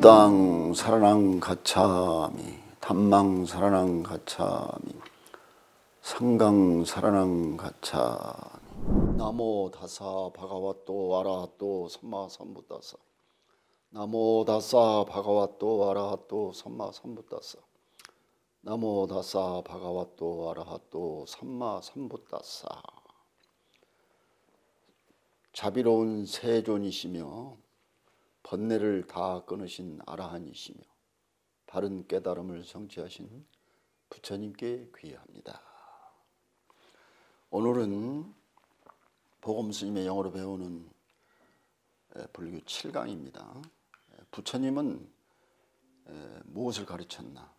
불당 사라낭 가차미 담망 사라낭 가차미 상강 사라낭 가차미 나모 다사 바가와또 아라하또 삼마 삼부다사 나모 다사 바가와또 아라하또 삼마 삼부다사 나모 다사 바가와또 아라하또 삼마 삼부다사. 자비로운 세존이시며 번뇌를 다 끊으신 아라한이시며 바른 깨달음을 성취하신 부처님께 귀의합니다. 오늘은 보금스님의 영어로 배우는 불교 7강입니다. 부처님은 무엇을 가르쳤나?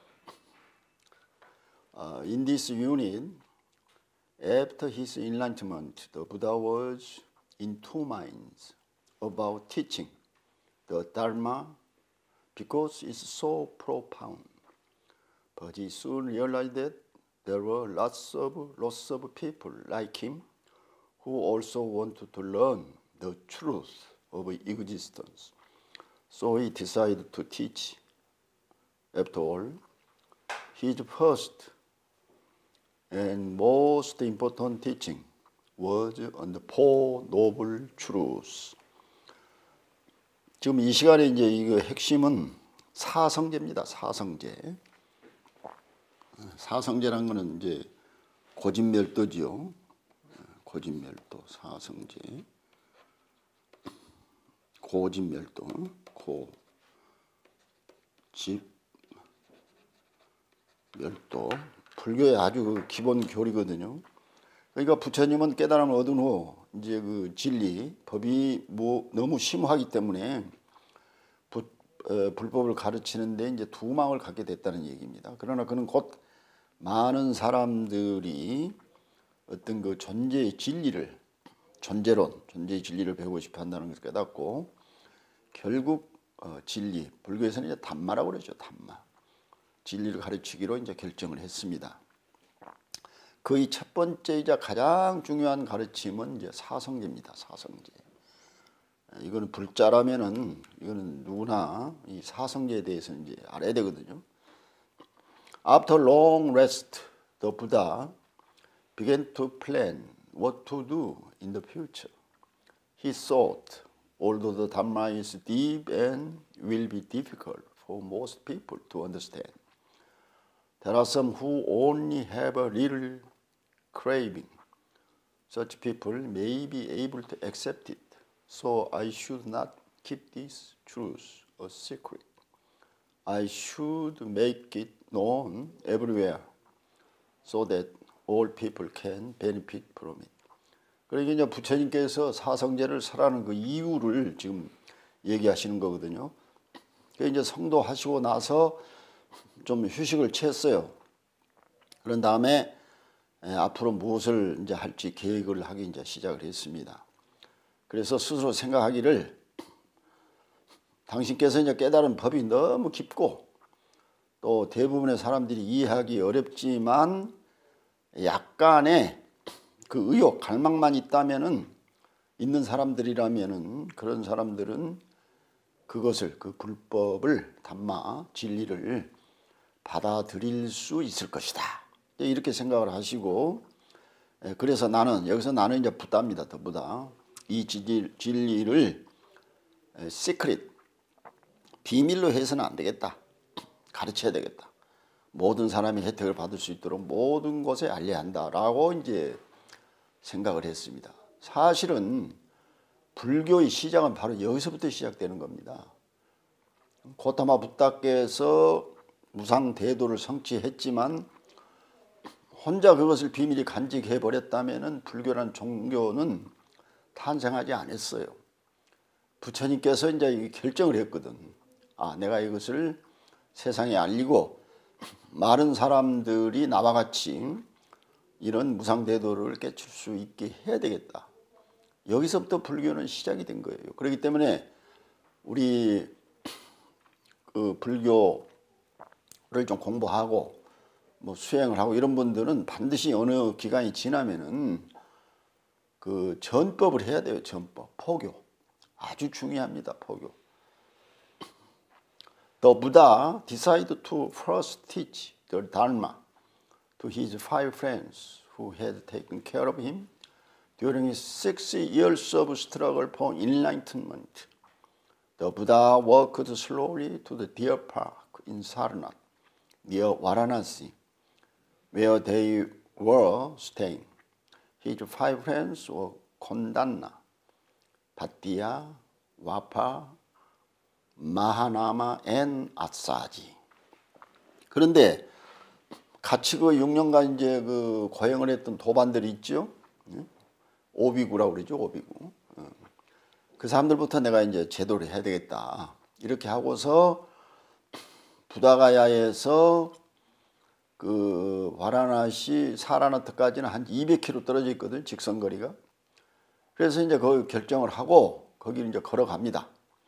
In this unit, after his enlightenment, the Buddha was in two minds about teaching the Dharma because it's so profound. But he soon realized that there were lots of people like him who also wanted to learn the truth of existence. So he decided to teach. After all, his first and most important teaching was on the Four Noble Truths. 지금 이 시간에 이제 이거 핵심은 사성제입니다. 사성제. 사성제라는 거는 이제 고진멸도지요. 고진멸도, 사성제. 고진멸도, 고집멸도. 불교의 아주 기본 교리거든요. 그러니까 부처님은 깨달음을 얻은 후 이제 그 진리, 법이 너무 심오하기 때문에 불법을 가르치는데 이제 두망을 갖게 됐다는 얘기입니다. 그러나 그는 곧 많은 사람들이 어떤 그 존재의 진리를, 존재론, 존재의 진리를 배우고 싶어 한다는 것을 깨닫고 결국 진리, 불교에서는 이제 담마라고 그러죠. 담마. 진리를 가르치기로 이제 결정을 했습니다. 그의 첫 번째이자 가장 중요한 가르침은 이제 사성제입니다. 사성제. 이거는 불자라면은 이거는 누구나 이 사성제에 대해서 이제 알아야 되거든요. After long rest, the Buddha began to plan what to do in the future. He thought, although the Dhamma is deep and will be difficult for most people to understand, there are some who only have a little craving. Such people may be able to accept it. So I should not keep this truth a secret. I should make it known everywhere so that all people can benefit from it. 그러니까 이제 부처님께서 사성제를 설하는 그 이유를 지금 얘기하시는 거거든요. 그러니까 이제 성도하시고 나서 좀 휴식을 취했어요. 그런 다음에 앞으로 무엇을 이제 할지 계획을 하기 이제 시작을 했습니다. 그래서 스스로 생각하기를 당신께서 이제 깨달은 법이 너무 깊고 또 대부분의 사람들이 이해하기 어렵지만 약간의 그 의욕, 갈망만 있다면은 있는 사람들이라면은 그런 사람들은 그것을 그 불법을 담마 진리를 받아들일 수 있을 것이다. 이렇게 생각을 하시고 그래서 여기서 나는 이제 부다입니다. 더 부다. 이 진리를 시크릿, 비밀로 해서는 안 되겠다. 가르쳐야 되겠다. 모든 사람이 혜택을 받을 수 있도록 모든 곳에 알려야 한다라고 이제 생각을 했습니다. 사실은 불교의 시작은 바로 여기서부터 시작되는 겁니다. 고타마 붓다께서 무상대도를 성취했지만 혼자 그것을 비밀히 간직해 버렸다면은 불교라는 종교는 탄생하지 않았어요. 부처님께서 이제 결정을 했거든. 내가 이것을 세상에 알리고 많은 사람들이 나와 같이 이런 무상대도를 깨칠 수 있게 해야 되겠다. 여기서부터 불교는 시작이 된 거예요. 그렇기 때문에 우리 그 불교를 좀 공부하고 뭐 수행을 하고 이런 분들은 반드시 어느 기간이 지나면은 그 전법을 해야 돼요. 전법, 포교. 아주 중요합니다. 포교. The Buddha decided to first teach the Dharma to his 5 friends who had taken care of him during his 6 years of struggle for enlightenment. The Buddha walked slowly to the deer park in Sarnath, near Varanasi, where they were staying. His 5 friends were Kondanna, Bhattiya, Vapa, 마하나마 앤 아사지. 그런데 같이 그 6년간 이제 그 거행을 했던 도반들이 있죠. 오비구라고 그러죠. 오비구. 그 사람들부터 내가 이제 제도를 해야 되겠다. 이렇게 하고서 부다가야에서 그 와라나시 사라나트까지는 한 200km 떨어져 있거든. 직선거리가. 그래서 이제 거기 결정을 하고 거기를 이제 걸어갑니다.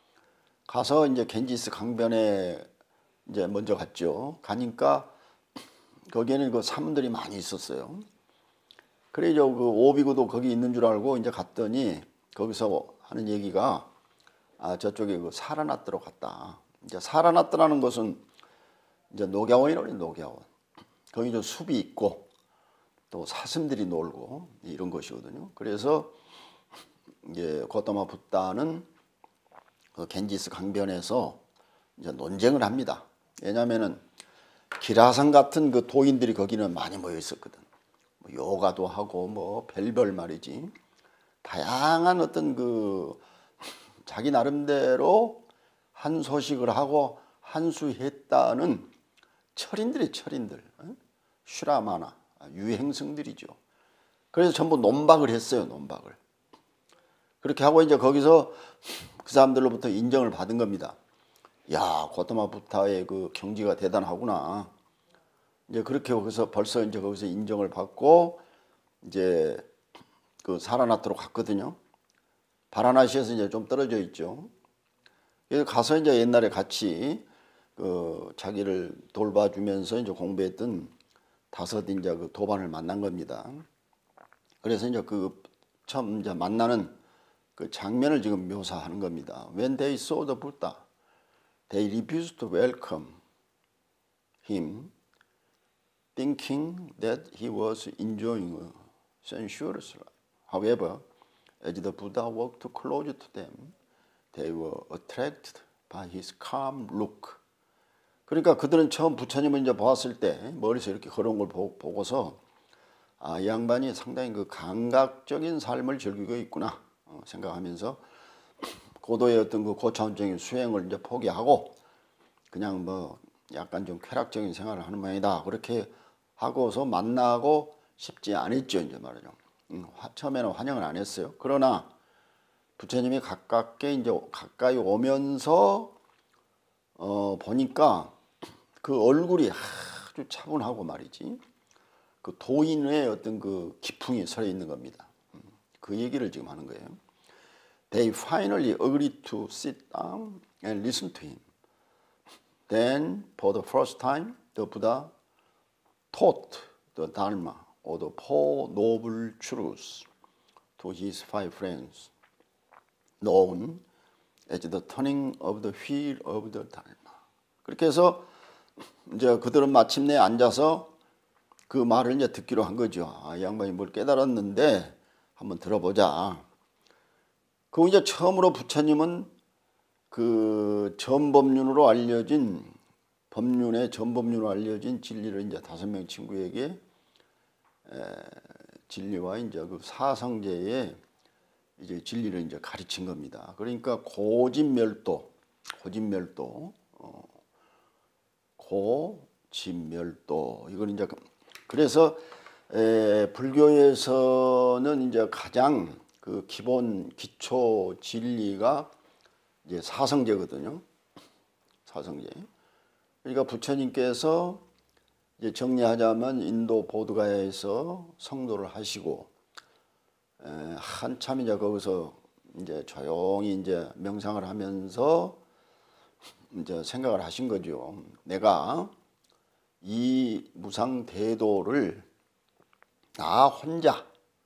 가서 이제 겐지스 강변에 이제 먼저 갔죠. 가니까 거기에는 그 사문들이 많이 있었어요. 그래서 그 오비구도 거기 있는 줄 알고 이제 갔더니 거기서 하는 얘기가 저쪽에 그 사라나트로 갔다. 이제 사라나트라는 것은 이제 녹야원이라고 해요. 녹야원. 거기 좀 숲이 있고 또 사슴들이 놀고 이런 것이거든요. 그래서 이제 고타마 붓다는 그 겐지스 강변에서 이제 논쟁을 합니다. 왜냐하면은 기라상 같은 그 도인들이 거기는 많이 모여 있었거든. 뭐 요가도 하고 뭐 별별 말이지. 다양한 어떤 그 자기 나름대로 한 소식을 하고 한수했다는 철인들이 철인들, 슈라마나 유행성들이죠. 그래서 전부 논박을 했어요. 논박을. 그렇게 하고 이제 거기서 그 사람들로부터 인정을 받은 겁니다. 야, 고타마 붓다의 그 경지가 대단하구나. 이제 그렇게 거기서 벌써 이제 거기서 인정을 받고 이제 그 사라나트로 갔거든요. 바라나시에서 이제 좀 떨어져 있죠. 그래서 가서 이제 옛날에 같이 그 자기를 돌봐주면서 이제 공부했던 5 이제 그 도반을 만난 겁니다. 그래서 이제 그 처음 이제 만나는 그 장면을 지금 묘사하는 겁니다. When they saw the Buddha, they refused to welcome him, thinking that he was enjoying a sensuous life. However, as the Buddha walked close to them, they were attracted by his calm look. 그러니까 그들은 처음 부처님을 이제 보았을 때 머리에서 이렇게 걸어온 걸 보고서 이 양반이 상당히 그 감각적인 삶을 즐기고 있구나 생각하면서 고도의 어떤 그 고차원적인 수행을 이제 포기하고 그냥 뭐 약간 좀 쾌락적인 생활을 하는 모양이다. 그렇게 하고서 만나고 싶지 않았죠. 이제 말이죠. 처음에는 환영을 안 했어요. 그러나 부처님이 가까이 오면서 보니까 그 얼굴이 아주 차분하고 말이지. 그 도인의 어떤 그 기풍이 서려 있는 겁니다. 그 얘기를 지금 하는 거예요. They finally agreed to sit down and listen to him. Then, for the first time, the Buddha taught the Dharma or the Four Noble Truths to his 5 friends, known as the turning of the wheel of the Dharma. 그렇게 해서 이제 그들은 마침내 앉아서 그 말을 이제 듣기로 한 거죠. 이 양반이 뭘 깨달았는데 한번 들어보자. 그 이제 처음으로 부처님은 그 전법륜으로 알려진 법륜의 전법륜으로 알려진 진리를 이제 5명 친구에게 진리와 이제 그 사성제의 이제 진리를 이제 가르친 겁니다. 그러니까 고진멸도 이걸 이제 그래서 불교에서는 이제 가장 그 기본 기초 진리가 이제 사성제거든요. 사성제. 그러니까 부처님께서 이제 정리하자면 인도 보드가야에서 성도를 하시고 한참 이제 거기서 이제 조용히 이제 명상을 하면서 이제 생각을 하신 거죠. 내가 이 무상대도를 나 혼자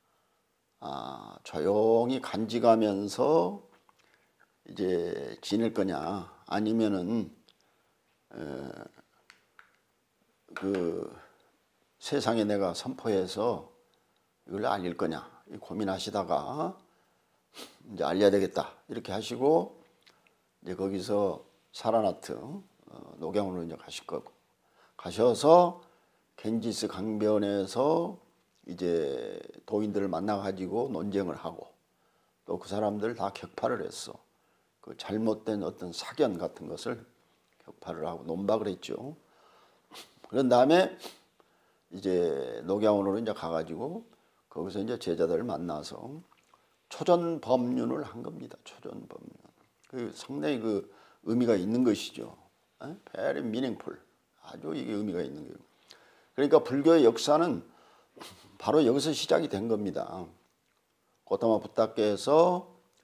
조용히 간직하면서 이제 지낼 거냐, 아니면은 그 세상에 내가 선포해서 이걸 알릴 거냐 고민하시다가 이제 알려야 되겠다 이렇게 하시고 이제 거기서 사라나트 녹양으로 이제 가실 거고 가셔서 겐지스 강변에서 이제 도인들을 만나 가지고 논쟁을 하고 또 그 사람들 다 격파를 했어. 그 잘못된 어떤 사견 같은 것을 격파를 하고 논박을 했죠. 그런 다음에 이제 녹양원으로 이제 가가지고 거기서 이제 제자들을 만나서 초전법륜을 한 겁니다. 초전법륜. 그 상당히 그 의미가 있는 것이죠. Very meaningful. 아주 이게 의미가 있는 거예요. 그러니까 불교의 역사는 바로 여기서 시작이 된 겁니다. 고타마 부타께서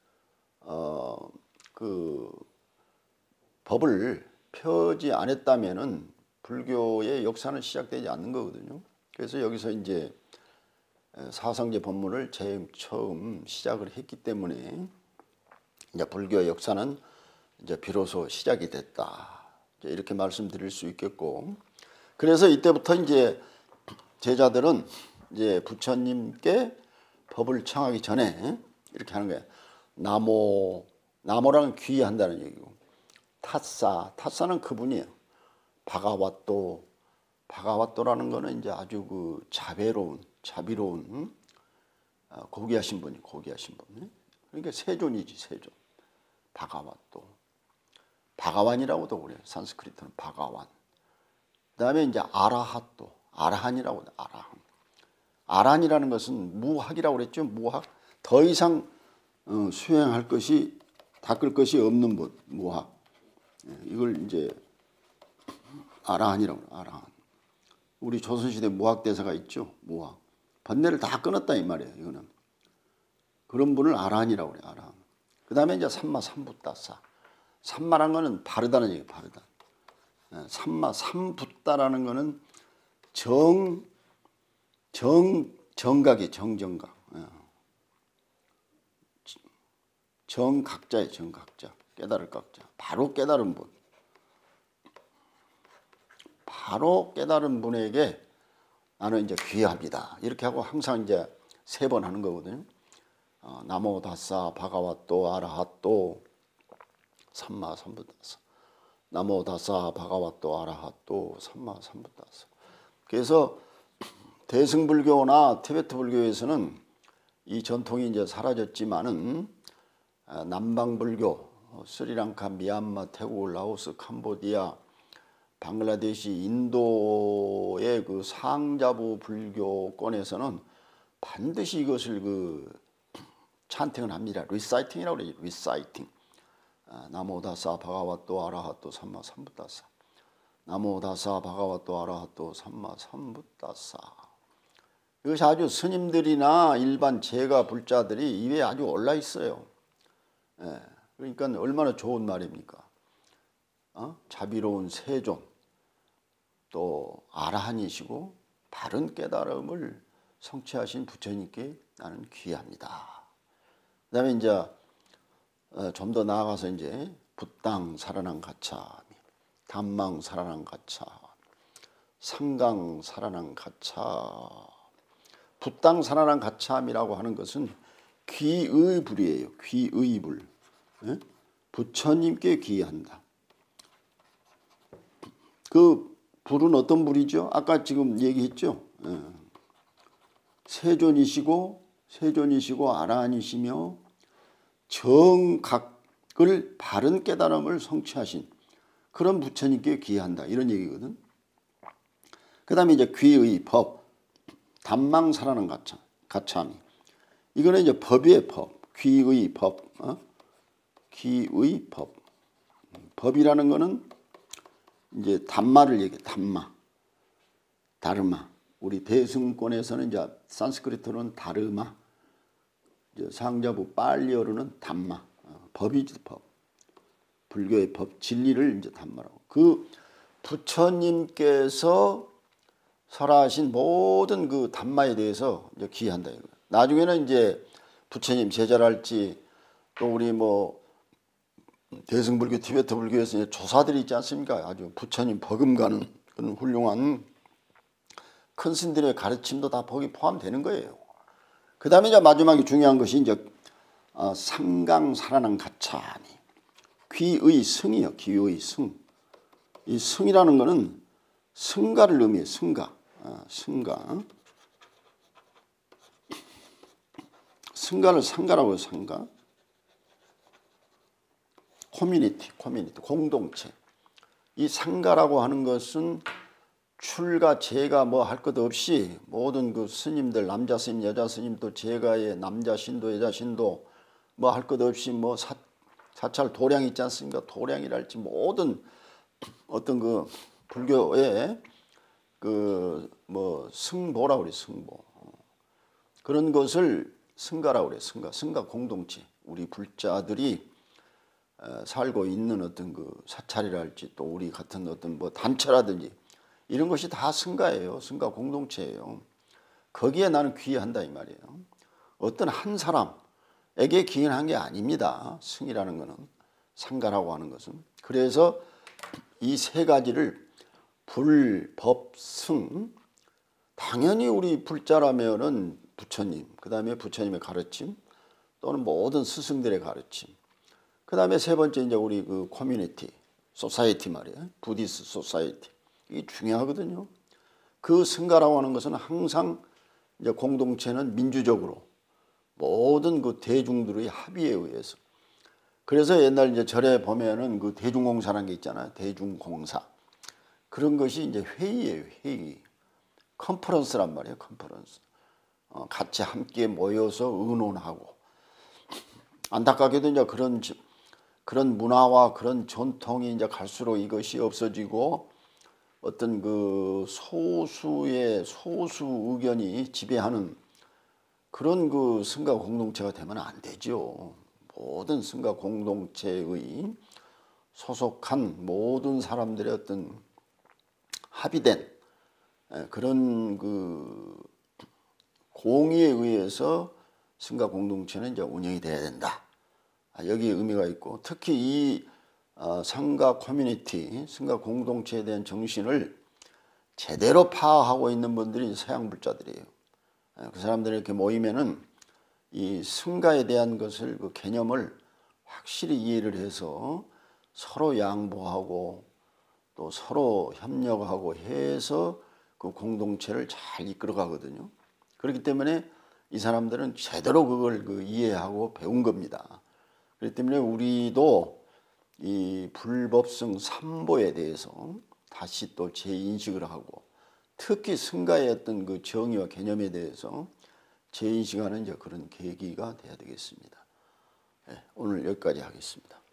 그 법을 펴지 않았다면은 불교의 역사는 시작되지 않는 거거든요. 그래서 여기서 이제 사성제 법문을 제일 처음 시작을 했기 때문에 이제 불교의 역사는 이제 비로소 시작이 됐다. 이렇게 말씀드릴 수 있겠고, 그래서 이때부터 이제 제자들은 이제 부처님께 법을 청하기 전에 이렇게 하는 거예요. 나모랑 귀의한다는 얘기고, 타사는 그분이에요. 바가와또라는 거는 이제 아주 그 자비로운 고귀하신 분. 그러니까 세존이지, 세존. 바가완이라고도 그래요. 산스크리트는 바가완. 그다음에 이제 아라한이라고 해요. 아란이라는 것은 무학이라고 그랬죠. 무학. 더 이상 수행할 것이 닦을 것이 없는 분, 무학. 이걸 이제 아라한이라고 해요. 아라한. 우리 조선시대 무학 대사가 있죠. 무학. 번뇌를 다 끊었다 이 말이에요. 이거는. 그런 분을 아라한이라고 그래요. 아라한. 그다음에 이제 삼부따사. 삼마란 거는 바르다는 얘기예요. 바르다. 삼붓다라는 거는 정각이 정정각. 정각자예요. 정각자. 깨달을 각자. 바로 깨달은 분. 바로 깨달은 분에게 나는 이제 귀합니다. 이렇게 하고 항상 이제 3번 하는 거거든요. 나모 다사 바가와또 아라핫또 삼마 삼부다사. 나모 다사 바가와또 아라핫또 삼마 삼부다사. 그래서 대승불교나 티베트 불교에서는 이 전통이 이제 사라졌지만은 남방불교, 스리랑카, 미얀마, 태국, 라오스, 캄보디아, 방글라데시, 인도의 그 상자부 불교권에서는 반드시 이것을 그 찬팅을 합니다. 리사이팅이라고 그래요. 리사이팅. 나모다사 바가와또 아라핫또 삼마 삼부다사. 나모다사 바가와또 아라핫또 삼마 삼부다사. 이것이 아주 스님들이나 일반 제가 불자들이 입에 아주 올라 있어요. 그러니까 얼마나 좋은 말입니까? 자비로운 세존, 또 아라한이시고 바른 깨달음을 성취하신 부처님께 나는 귀합니다. 그다음에 이제 좀 더 나아가서 이제 붓당 사라난 가차미, 담망 사라난 가차미, 상강 사라난 가차. 붓당 사라난 가참이라고 하는 것은 귀의 불이에요. 귀의 불. 부처님께 귀한다. 그 불은 어떤 불이죠? 아까 지금 얘기했죠. 세존이시고 아라한이시며 정각을 바른 깨달음을 성취하신 그런 부처님께 귀한다. 이런 얘기거든. 그 다음에 이제 귀의 법. 담망사라는 가참이. 이거는 이제 법이에요. 법. 귀의 법. 귀의 법. 법이라는 거는 이제 담마를 얘기해. 담마. 다르마. 우리 대승권에서는 이제 산스크리트로는 다르마. 이제 상자부 빨리어로는 담마. 법이지 법. 불교의 법. 진리를 이제 담마라고. 그 부처님께서 설하신 모든 그 담마에 대해서 이제 귀한다 이거. 나중에는 이제 부처님 제자랄지 또 우리 뭐 대승불교, 티베트 불교에서 이제 조사들이 있지 않습니까? 아주 부처님 버금가는 그런 훌륭한 큰 스님들의 가르침도 다 거기 포함되는 거예요. 그 다음에 이제 마지막에 중요한 것이 이제 상강 사라난 가차니 귀의 승이요. 귀의 승. 이 승이라는 것은 승가를 의미해요. 승가. 승가. 승가를 상가라고 해요. 상가. 커뮤니티, 공동체. 이 상가라고 하는 것은 출가, 제가 뭐 할 것 없이 모든 그 스님들, 남자 스님, 여자 스님, 또 제가의 남자 신도, 여자 신도 뭐 할 것 없이 뭐 사찰 도량 있지 않습니까? 도량이랄지 모든 어떤 그 불교의 그 뭐 승보라고 그래, 승보. 그런 것을 승가라고 그래, 승가 공동체. 우리 불자들이 살고 있는 어떤 그 사찰이랄지 또 우리 같은 어떤 뭐 단체라든지 이런 것이 다 승가예요. 승가 공동체예요. 거기에 나는 귀의한다 이 말이에요. 어떤 한 사람에게 기인한 게 아닙니다. 승이라는 것은, 상가라고 하는 것은. 그래서 이 세 가지를 불, 법, 승, 당연히 우리 불자라면은 부처님, 그 다음에 부처님의 가르침 또는 모든 스승들의 가르침, 그 다음에 세 번째 이제 우리 그 커뮤니티, 소사이티 말이에요. 부디스 소사이티. 이게 중요하거든요. 그 승가라고 하는 것은 항상 이제 공동체는 민주적으로 모든 그 대중들의 합의에 의해서. 그래서 옛날 이제 절에 보면은 그 대중공사라는 게 있잖아요. 대중공사. 그런 것이 이제 회의예요. 회의. 컨퍼런스란 말이에요. 컨퍼런스. 같이 함께 모여서 의논하고. 안타깝게도 이제 그런 문화와 그런 전통이 이제 갈수록 이것이 없어지고 어떤 그 소수 의견이 지배하는 그런 그 승가 공동체가 되면 안 되죠. 모든 승가 공동체의 소속한 모든 사람들의 어떤 합의된 그런 그 공의에 의해서 승가 공동체는 이제 운영이 돼야 된다. 여기에 의미가 있고, 특히 이 상가 커뮤니티, 승가 공동체에 대한 정신을 제대로 파악하고 있는 분들이 서양 불자들이에요. 그 사람들이 이렇게 모이면은 이 승가에 대한 것을, 그 개념을 확실히 이해를 해서 서로 양보하고 또 서로 협력하고 해서 그 공동체를 잘 이끌어 가거든요. 그렇기 때문에 이 사람들은 제대로 그걸 이해하고 배운 겁니다. 그렇기 때문에 우리도 이 불법성 삼보에 대해서 다시 또 재인식을 하고, 특히 승가의 어떤 그 정의와 개념에 대해서 재인식하는 이제 그런 계기가 돼야 되겠습니다. 네, 오늘 여기까지 하겠습니다.